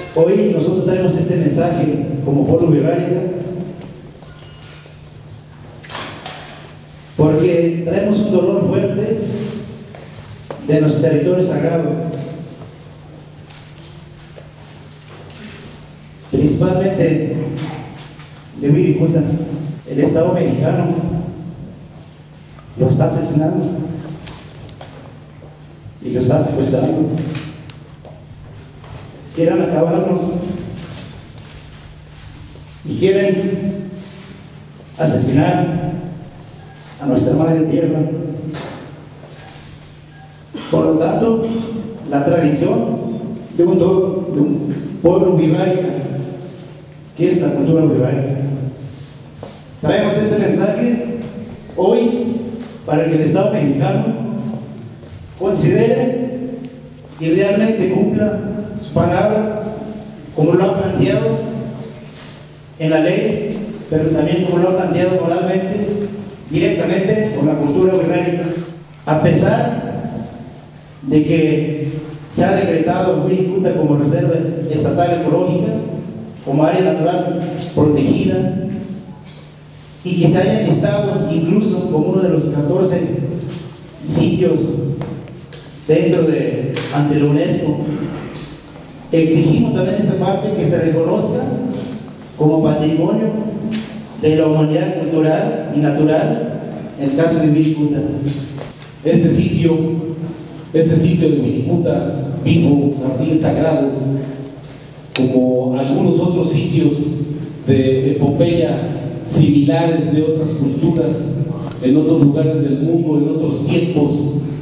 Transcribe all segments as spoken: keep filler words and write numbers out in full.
Hoy nosotros traemos este mensaje como pueblo Wixárika porque traemos un dolor fuerte de nuestro territorio sagrado, principalmente de Wirikuta. El Estado mexicano lo está asesinando y lo está secuestrando. Quieren acabarnos y quieren asesinar a nuestra madre tierra. Por lo tanto, la tradición de un, de un pueblo Wixárika, que es la cultura Wixárika, traemos ese mensaje hoy para que el Estado mexicano considere y realmente cumpla su palabra, como lo ha planteado en la ley, pero también como lo ha planteado moralmente, directamente con la cultura Wixárika. A pesar de que se ha decretado Wirikuta como reserva estatal ecológica, como área natural protegida, y que se haya listado incluso como uno de los catorce sitios dentro de ante la UNESCO, exigimos también esa parte que se reconozca como patrimonio de la humanidad cultural y natural en el caso de Wirikuta. Ese sitio, ese sitio de Wirikuta, vivo, jardín sagrado, como algunos otros sitios de epopeya similares de otras culturas, en otros lugares del mundo, en otros tiempos,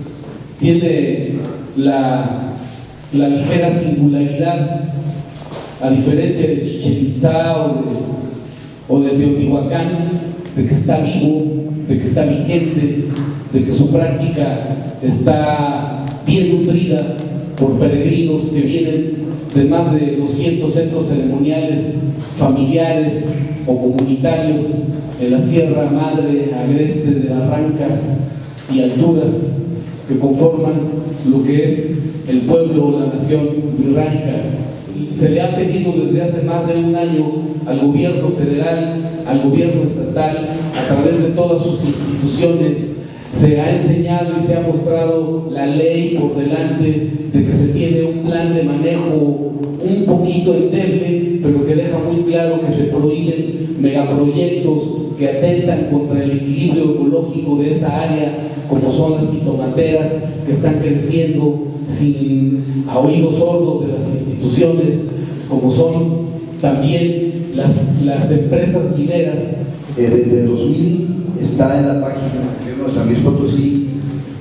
tiene la, la ligera singularidad, a diferencia de Chichén Itzá o de, o de Teotihuacán, de que está vivo, de que está vigente, de que su práctica está bien nutrida por peregrinos que vienen de más de doscientos centros ceremoniales familiares o comunitarios en la Sierra Madre, agreste de barrancas y alturas que conforman lo que es el pueblo o la nación Wixárika. Se le ha pedido desde hace más de un año al gobierno federal, al gobierno estatal, a través de todas sus instituciones, se ha enseñado y se ha mostrado la ley por delante de que se tiene un plan de manejo un poquito endeble, pero que deja muy claro que se prohíben megaproyectos que atentan contra el equilibrio ecológico de esa área, como son las jitomateras que están creciendo sin a oídos sordos de las instituciones, como son también las, las empresas mineras. Eh, desde dos mil está en la página de San Luis Potosí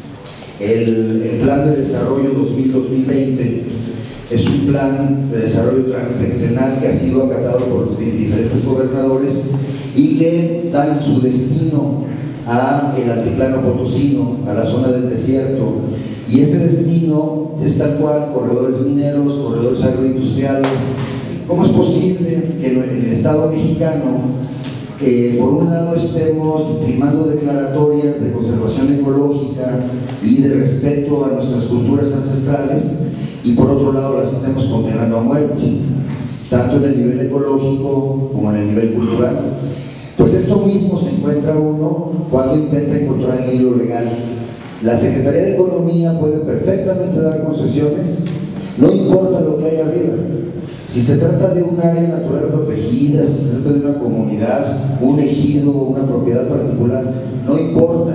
el, el plan de desarrollo dos mil a dos mil veinte. Es un plan de desarrollo transeccional que ha sido acatado por los diferentes gobernadores y que dan su destino a el altiplano potosino, a la zona del desierto, y ese destino es tal cual: corredores mineros, corredores agroindustriales. ¿Cómo es posible que en el Estado mexicano, que por un lado estemos firmando declaratorias de conservación ecológica y de respeto a nuestras culturas ancestrales, y por otro lado las estemos condenando a muerte, tanto en el nivel ecológico como en el nivel cultural? Pues esto mismo se encuentra uno cuando intenta encontrar el hilo legal. La Secretaría de Economía puede perfectamente dar concesiones, no importa lo que hay arriba. Si se trata de un área natural protegida, si se trata de una comunidad, un ejido, una propiedad particular, no importa,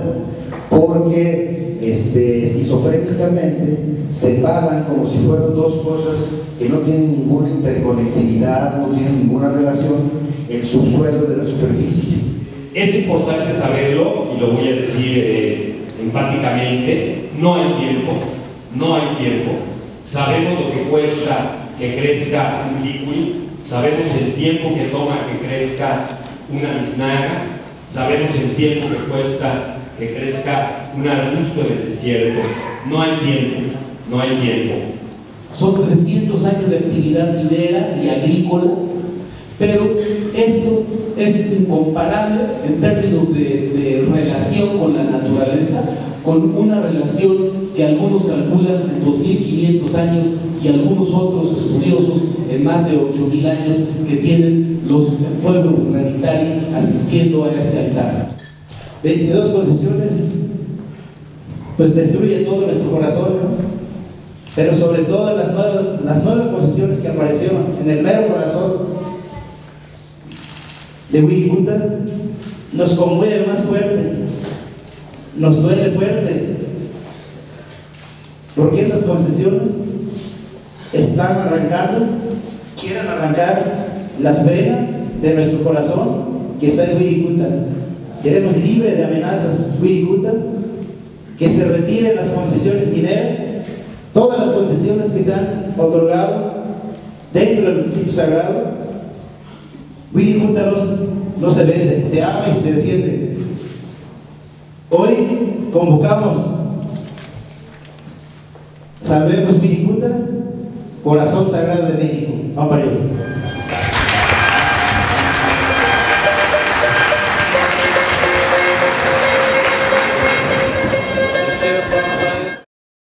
porque este, esquizofrénicamente separan como si fueran dos cosas que no tienen ninguna interconectividad, no tienen ninguna relación, el subsuelo de la superficie. Es importante saberlo, y lo voy a decir eh, enfáticamente: no hay tiempo, no hay tiempo. Sabemos lo que cuesta que crezca un kiwi, sabemos el tiempo que toma que crezca una biznaga, sabemos el tiempo que cuesta que crezca un arbusto en el desierto. No hay tiempo, no hay tiempo. Son trescientos años de actividad minera y agrícola, pero esto es incomparable en términos de, de relación con la naturaleza, con una relación que algunos calculan en dos mil quinientos años y algunos otros estudiosos en más de ocho mil años que tienen los pueblos Huanitari asistiendo a este altar. veintidós concesiones, pues destruye todo nuestro corazón, ¿no? Pero sobre todo las nuevas, las nuevas concesiones que aparecieron en el mero corazón de Wirikuta, nos conmueve más fuerte, nos duele fuerte, porque esas concesiones están arrancando, quieren arrancar las venas de nuestro corazón que está en Wirikuta. Queremos libre de amenazas Wirikuta, que se retiren las concesiones mineras, todas las concesiones que se han otorgado dentro del sitio sagrado. Wirikuta no, no se vende, se ama y se defiende. Hoy convocamos Salvemos Wirikuta, Corazón Sagrado de México. Vamos para ellos.